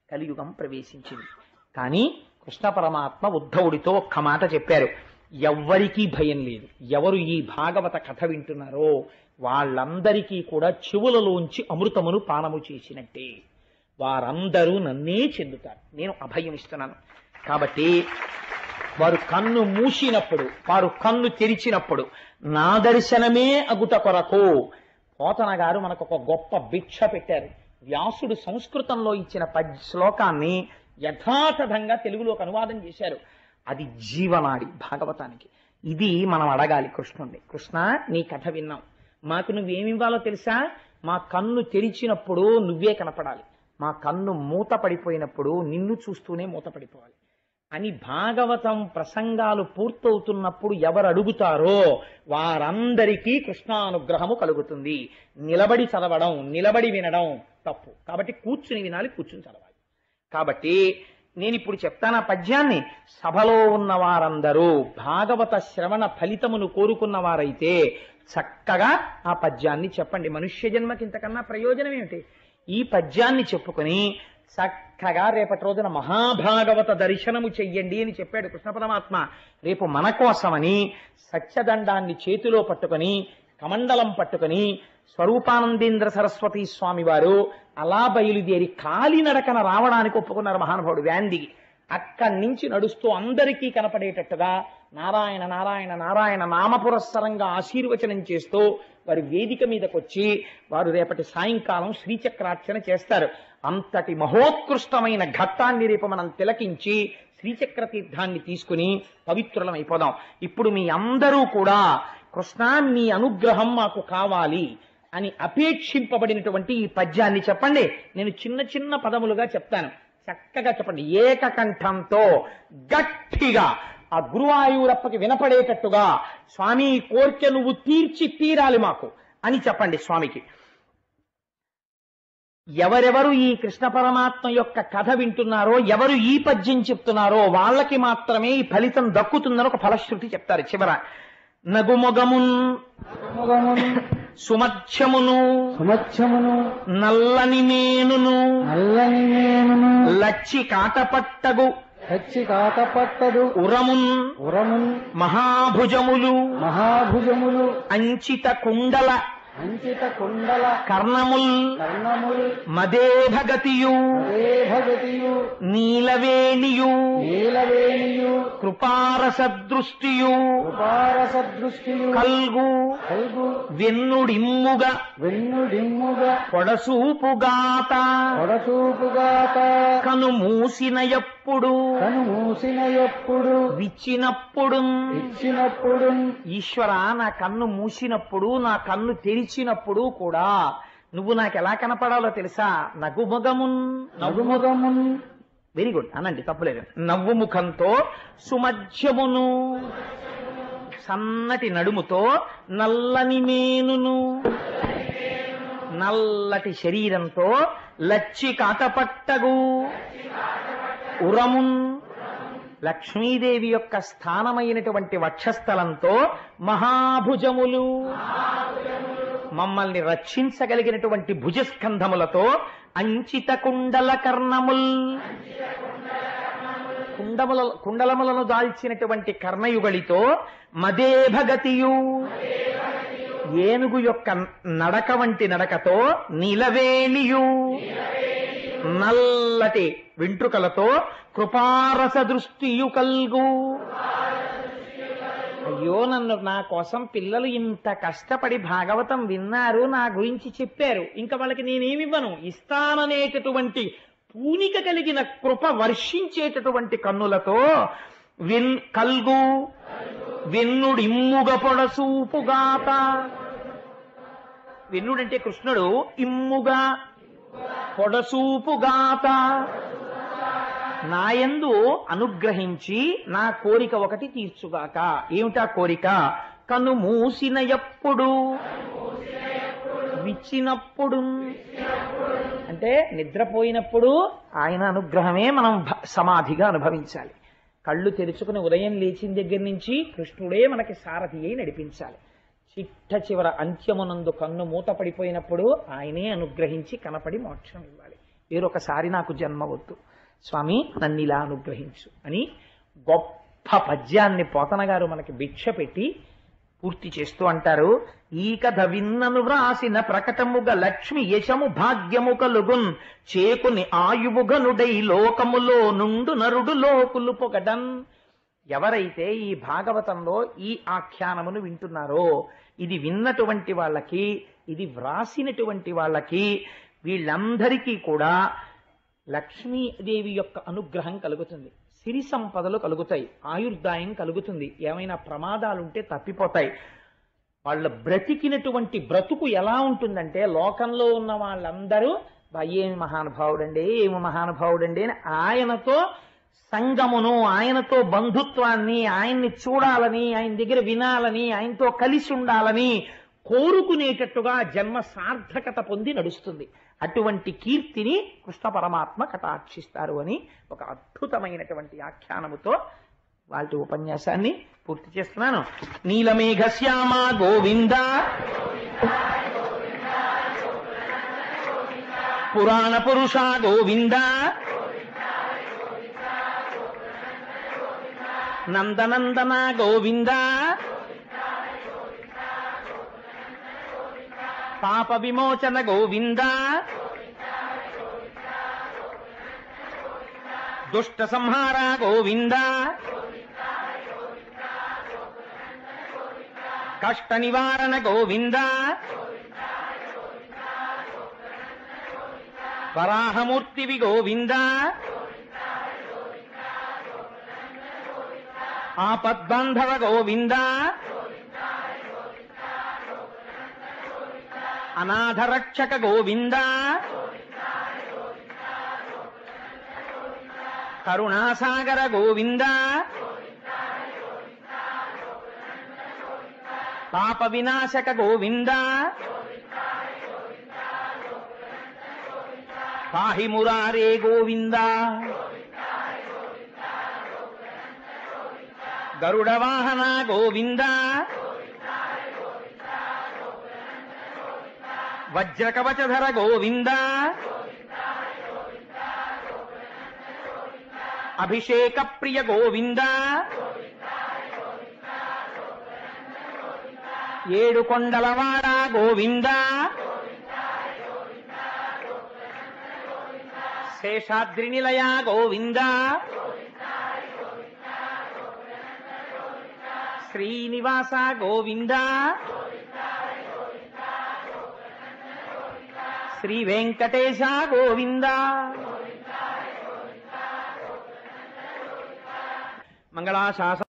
కలియుగం ప్రవేశించింది. కానీ కృష్ణ పరమాత్మ ఉద్ధవుడితో ఒక్క మాట చెప్పారు, ఎవ్వరికీ భయం లేదు. ఎవరు ఈ భాగవత కథ వింటున్నారో వాళ్ళందరికీ కూడా చెవులలోంచి అమృతమును పానము చేసినట్టే, వారందరూ నన్నే చెందుతారు, నేను అభయం ఇస్తున్నాను. కాబట్టి వారు కన్ను మూసినప్పుడు, వారు కన్ను తెరిచినప్పుడు నా దర్శనమే అగుట కొరకు పోతన గారు మనకు ఒక గొప్ప భిక్ష పెట్టారు. వ్యాసుడు సంస్కృతంలో ఇచ్చిన శ్లోకాన్ని యథాతథంగా తెలుగులోకి అనువాదం చేశారు. అది జీవనాడి భాగవతానికి. ఇది మనం అడగాలి కృష్ణుణ్ణి, కృష్ణ నీ కథ విన్నాం, మాకు నువ్వేమివ్వాలో తెలుసా? మా కన్ను తెరిచినప్పుడు నువ్వే కనపడాలి, మా కన్ను మూత పడిపోయినప్పుడు నిన్ను చూస్తూనే మూత పడిపోవాలి అని భాగవతం ప్రసంగాలు పూర్తవుతున్నప్పుడు ఎవరు అడుగుతారో వారందరికీ కృష్ణానుగ్రహము కలుగుతుంది. నిలబడి చదవడం, నిలబడి వినడం తప్పు. కాబట్టి కూర్చుని వినాలి, కూర్చుని చదవాలి. కాబట్టి నేను ఇప్పుడు చెప్తాను ఆ పద్యాన్ని. సభలో ఉన్న వారందరూ భాగవత శ్రవణ ఫలితమును కోరుకున్న వారైతే చక్కగా ఆ పద్యాన్ని చెప్పండి. మనుష్య జన్మకి ఇంతకన్నా ప్రయోజనం ఏమిటి? ఈ పద్యాన్ని చెప్పుకొని చక్కగా రేపటి రోజున మహాభాగవత దర్శనము చెయ్యండి అని చెప్పాడు కృష్ణ పరమాత్మ. రేపు మన కోసమని సత్యదండాన్ని చేతిలో పట్టుకొని, కమండలం పట్టుకొని స్వరూపానందేంద్ర సరస్వతి స్వామి వారు అలా బయలుదేరి కాలినడకన రావడానికి ఒప్పుకున్నారు మహానుభావుడు వ్యాన్ దిగి. అక్కడి నుంచి నడుస్తూ అందరికీ కనపడేటట్టుగా నారాయణ నారాయణ నారాయణ నామపురస్సరంగా ఆశీర్వచనం చేస్తూ వారి వేదిక మీదకొచ్చి వారు రేపటి సాయంకాలం శ్రీచక్రార్చన చేస్తారు. అంతటి మహోత్కృష్టమైన ఘట్టాన్ని రేపు మనం తిలకించి శ్రీచక్ర తీర్థాన్ని తీసుకుని పవిత్రులం అయిపోదాం. ఇప్పుడు మీ అందరూ కూడా కృష్ణ మీ అనుగ్రహం మాకు కావాలి అని అపేక్షింపబడినటువంటి ఈ పద్యాన్ని చెప్పండి. నేను చిన్న చిన్న పదములుగా చెప్తాను, చక్కగా చెప్పండి. ఏకకంఠంతో గట్టిగా ఆ గురువాయూరప్పకి వినపడేటట్టుగా స్వామి కోరిక నువ్వు తీరాలి మాకు అని చెప్పండి స్వామికి. ఎవరెవరు ఈ కృష్ణ పరమాత్మ యొక్క కథ వింటున్నారో, ఎవరు ఈ పద్యం చెప్తున్నారో వాళ్ళకి మాత్రమే ఈ ఫలితం దక్కుతుందని ఒక ఫలశ్రుతి చెప్తారు చివర. నగుమొగమున్ సుమధ్యమును నల్లని మేనును లచ్చి కాటపట్టగు ఉరమున్ మహాభుజములు అంచిత కుండల కర్ణముల్ మదేభగతియు నీలవేణియు కృపారసదృష్టియు కల్గు వెన్నుడిమ్ముగ పొడసూపుగాత కను మూసిన ఎప్పుడు విచ్చినప్పుడు ఈశ్వర నా కన్ను మూసినప్పుడు, నా కన్ను తెరిచినప్పుడు కూడా నువ్వు నాకు ఎలా కనపడాలో తెలుసా? నవ్వుముఖమున్ వెరీ గుడ్ అనండి, తప్పులేదు. నవ్వు ముఖంతో సుమధ్యమును సన్నటి నడుముతో నల్లని మేనును నల్లటి శరీరంతో లచ్చి కాటపట్టగు ఉరమున్ లక్ష్మీదేవి యొక్క స్థానమైనటువంటి వక్షస్థలంతో మహాభుజములు మమ్మల్ని రక్షించగలిగినటువంటి భుజస్కంధములతో అంచిత కుండల కర్ణముల్ కుండలములను దాల్చినటువంటి కర్ణయుగళితో మదేభగతియు ఏనుగు యొక్క నడక వంటి నడకతో నీలవేణియు నల్లటి వెంట్రుకలతో కృపారస దృష్టియు కల్గు. అయ్యో నన్ను నా కోసం పిల్లలు ఇంత కష్టపడి భాగవతం విన్నారు, నా గురించి చెప్పారు, ఇంకా వాళ్ళకి నేనేమివ్వను, ఇస్తాననేటటువంటి పూనిక కలిగిన కృప వర్షించేటటువంటి కన్నులతో కల్గు వెన్నుడిమ్ముగ పొడసూపుగాత. వెన్నుడంటే కృష్ణుడు, ఇమ్ముగా పొడసూపుగాత నాయందు అనుగ్రహించి నా కోరిక ఒకటి తీర్చుగాక. ఏమిటా కోరిక? కన్ను మూసిన ఎప్పుడు విచ్చినప్పుడు, అంటే నిద్రపోయినప్పుడు ఆయన అనుగ్రహమే మనం సమాధిగా అనుభవించాలి. కళ్ళు తెరుచుకుని ఉదయం లేచిన దగ్గర నుంచి కృష్ణుడే మనకి సారథి అయి నడిపించాలి. చిట్ట చివర అంత్యమునందు కన్ను మూత పడిపోయినప్పుడు ఆయనే అనుగ్రహించి కనపడి మోక్షం ఇవ్వాలి. వేరొకసారి నాకు జన్మ వద్దు, స్వామి నన్ను ఇలా అనుగ్రహించు అని గొప్ప పద్యాన్ని పోతన గారు మనకి భిక్ష పెట్టి పూర్తి చేస్తూ అంటారు. ఈ కథ విన్నను వ్రాసిన ప్రకటముగ లక్ష్మి యశము భాగ్యము కలుగున్ చేకుని ఆయువుగనుడై లోకములో నుండు నరుడు లోకులు పొగడన్. ఎవరైతే ఈ భాగవతంలో ఈ ఆఖ్యానమును వింటున్నారో, ఇది విన్నటువంటి వాళ్ళకి, ఇది వ్రాసినటువంటి వాళ్ళకి, వీళ్ళందరికీ కూడా లక్ష్మీదేవి యొక్క అనుగ్రహం కలుగుతుంది, సిరి సంపదలు కలుగుతాయి, ఆయుర్దాయం కలుగుతుంది, ఏమైనా ప్రమాదాలుంటే తప్పిపోతాయి. వాళ్ళ బ్రతికినటువంటి బ్రతుకు ఎలా ఉంటుందంటే, లోకంలో ఉన్న వాళ్ళందరూ ఏమి మహానుభావుడండి, ఏమి మహానుభావుడండి అని ఆయనతో సంగమును, ఆయనతో బంధుత్వాన్ని, ఆయన్ని చూడాలని, ఆయన దగ్గర వినాలని, ఆయనతో కలిసి ఉండాలని కోరుకునేటట్టుగా జన్మ సార్థకత పొంది నడుస్తుంది. అటువంటి కీర్తిని కృష్ణ పరమాత్మ కటాక్షిస్తారు అని ఒక అద్భుతమైనటువంటి ఆఖ్యానముతో వాళ్ళ ఉపన్యాసాన్ని పూర్తి చేస్తున్నాను. నీలమేఘ శ్యామ గోవింద, పురాణ పురుష గోవింద, నందనందన గోవింద, పాప విమోచన గోవింద, దుష్ట సంహార గోవింద, కష్ట నివారణ గోవింద, వరాహమూర్తివి గోవింద, ఆపద్బాంధవ గోవింద, అనాథరక్షక గోవింద, కరుణాసాగర గోవింద, పాప వినాశక గోవింద, పాహి మురారే గోవింద, గరుడ వాహన గోవింద, వజ్రకవచధర గోవింద, అభిషేక ప్రియ గోవింద, ఏడు కొండలవాడ గోవింద, శేషాద్రి నిలయ గోవింద, శ్రీనివాస గోవింద, శ్రీ వెంకటేశ గోవింద. మంగళాశాసన